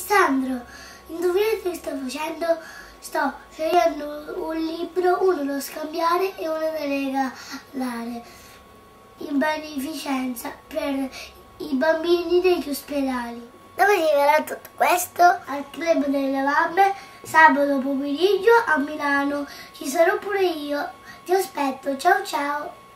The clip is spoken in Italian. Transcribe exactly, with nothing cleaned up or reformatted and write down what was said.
Sandro, indovinate che sto facendo? Sto scegliendo un libro, uno da scambiare e uno da regalare in beneficenza per i bambini degli ospedali. Dove si verrà tutto questo? Al Club delle Mamme, sabato pomeriggio a Milano. Ci sarò pure io. Ti aspetto, ciao ciao!